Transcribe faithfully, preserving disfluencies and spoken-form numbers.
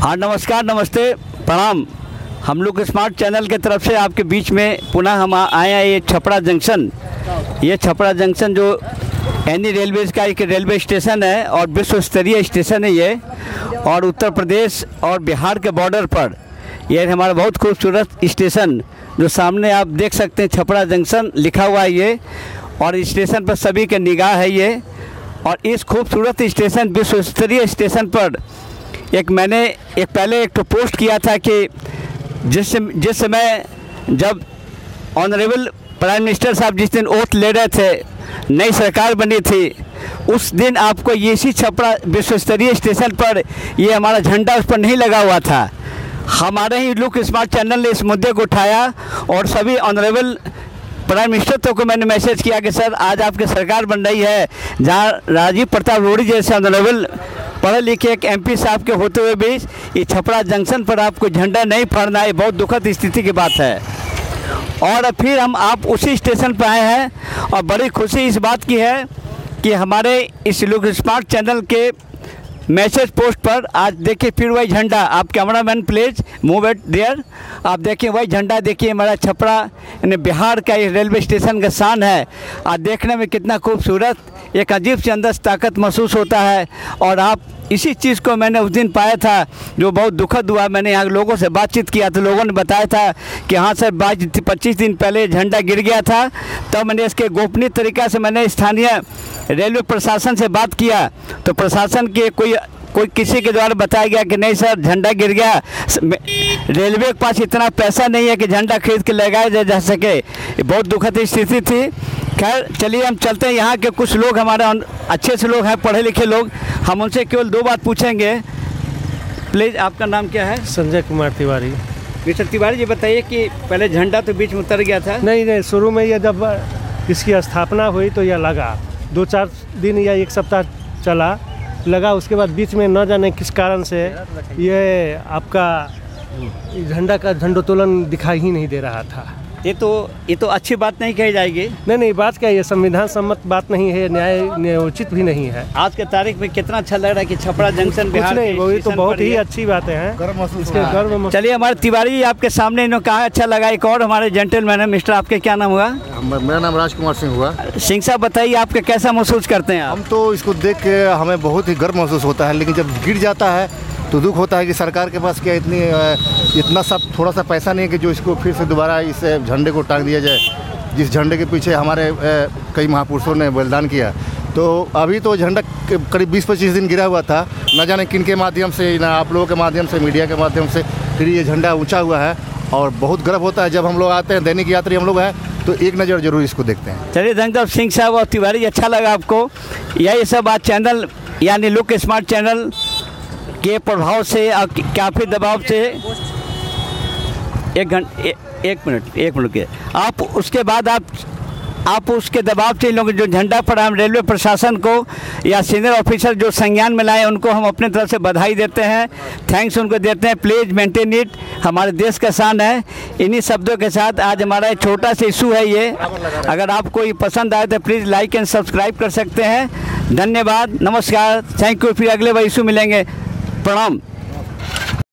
हाँ नमस्कार, नमस्ते, प्रणाम। हम लोग स्मार्ट चैनल के तरफ से आपके बीच में पुनः हम आए हैं। ये छपरा जंक्शन, ये छपरा जंक्शन जो एनी रेलवेज़ का एक रेलवे स्टेशन है और विश्व स्तरीय स्टेशन है ये, और उत्तर प्रदेश और बिहार के बॉर्डर पर ये हमारा बहुत खूबसूरत स्टेशन जो सामने आप देख सकते हैं, छपरा जंक्शन लिखा हुआ है ये, और स्टेशन पर सभी के निगाह है ये। और इस खूबसूरत स्टेशन, विश्व स्तरीय स्टेशन पर एक मैंने एक पहले एक तो पोस्ट किया था कि जिस जिस समय जब ऑनरेबल प्राइम मिनिस्टर साहब जिस दिन ओथ ले रहे थे, नई सरकार बनी थी, उस दिन आपको ये इसी छपरा विश्व स्तरीय स्टेशन पर ये हमारा झंडा उस पर नहीं लगा हुआ था। हमारे ही लुक स्मार्ट चैनल ने इस मुद्दे को उठाया और सभी ऑनरेबल प्राइम मिनिस्टर तो को मैंने मैसेज किया कि सर आज आपकी सरकार बन रही है जहां राजीव प्रताप रूडी जैसे ऑनरेबल पढ़े लिखे एक एमपी साहब के होते हुए भी ये छपरा जंक्शन पर आपको झंडा नहीं फहराना है, बहुत दुखद स्थिति की बात है। और फिर हम आप उसी स्टेशन पर आए हैं और बड़ी खुशी इस बात की है कि हमारे इस लुक स्मार्ट चैनल के मैसेज पोस्ट पर आज देखिए फिर वही झंडा। आप cameraman please move it there. आप देखिए वही झंडा, देखिए हमारा छपरा यानी बिहार का ये रेलवे स्टेशन का शान है। आज देखने में कितना खूबसूरत, एक अजीब सी अंदर ताकत महसूस होता है। और आप इसी चीज़ को मैंने उस दिन पाया था जो बहुत दुखद हुआ। मैंने यहाँ लोगों से बातचीत किया तो लोगों ने बताया था कि हाँ सर, बाईस पच्चीस दिन पहले झंडा गिर गया था। तब मैंने इसके गोपनीय तरीक़ा से मैंने स्थानीय रेलवे प्रशासन से बात किया तो प्रशासन के कोई कोई किसी के द्वारा बताया गया कि नहीं सर, झंडा गिर गया, रेलवे के पास इतना पैसा नहीं है कि झंडा खरीद के लगाया जा सके। ये बहुत दुखद स्थिति थी। खैर चलिए हम चलते हैं। यहाँ के कुछ लोग हमारे अच्छे से लोग हैं, पढ़े लिखे लोग, हम उनसे केवल दो बात पूछेंगे। प्लीज़ आपका नाम क्या है? संजय कुमार तिवारी। मिस्टर तिवारी जी बताइए कि पहले झंडा तो बीच में उतर गया था। नहीं नहीं, शुरू में यह जब इसकी स्थापना हुई तो यह लगा, दो चार दिन या एक सप्ताह चला लगा, उसके बाद बीच में न जाने किस कारण से ये आपका झंडा का झंडोत्तोलन दिखाई ही नहीं दे रहा था। ये तो ये तो अच्छी बात नहीं कही जाएगी। नहीं नहीं, बात क्या है, ये संविधान सम्मत बात नहीं है, न्याय न्यायोचित भी नहीं है। आज के तारीख में कितना अच्छा लग रहा है कि छपरा जंक्शन बिहार नहीं, वो तो बहुत ही अच्छी बातें हैं, इसके गर्व में। चलिए हमारे तिवारी जी आपके सामने इन्होंने कहा अच्छा लगा। एक और हमारे जेंटलमैन है, मिस्टर आपके क्या नाम हुआ? मेरा नाम राजकुमार सिंह हुआ। सिंह साहब बताइए आपके कैसा महसूस करते हैं आप? हम तो इसको देख के हमें बहुत ही गर्व महसूस होता है, लेकिन जब गिर जाता है तो दुख होता है कि सरकार के पास क्या इतनी इतना सब थोड़ा सा पैसा नहीं है कि जो इसको फिर से दोबारा इस झंडे को टांग दिया जाए, जिस झंडे के पीछे हमारे कई महापुरुषों ने बलिदान किया। तो अभी तो झंडा करीब बीस पच्चीस दिन गिरा हुआ था, न जाने किन के माध्यम से, ना आप लोगों के माध्यम से, मीडिया के माध्यम से फिर ये झंडा ऊँचा हुआ है और बहुत गर्व होता है। जब हम लोग आते हैं, दैनिक यात्री हम लोग हैं, तो एक नज़र जरूर इसको देखते हैं। चलिए धन्यवाद सिंह साहब और तिवारी, अच्छा लगा आपको। यही सब आज चैनल यानी लुक स्मार्ट चैनल के प्रभाव से और काफ़ी दबाव से एक घंटे एक मिनट एक मिनट के आप उसके बाद आप आप उसके दबाव से इन लोग जो झंडा फहराए, हम रेलवे प्रशासन को या सीनियर ऑफिसर जो संज्ञान में लाए उनको हम अपने तरफ से बधाई देते हैं, थैंक्स उनको देते हैं। प्लीज़ मेंटेन इट, हमारे देश का शान है। इन्हीं शब्दों के साथ आज हमारा एक छोटा सा इशू है ये, अगर आपको ये पसंद आए तो प्लीज़ लाइक एंड सब्सक्राइब कर सकते हैं। धन्यवाद, नमस्कार, थैंक यू। फिर अगले बार इशू मिलेंगे। प्रणाम।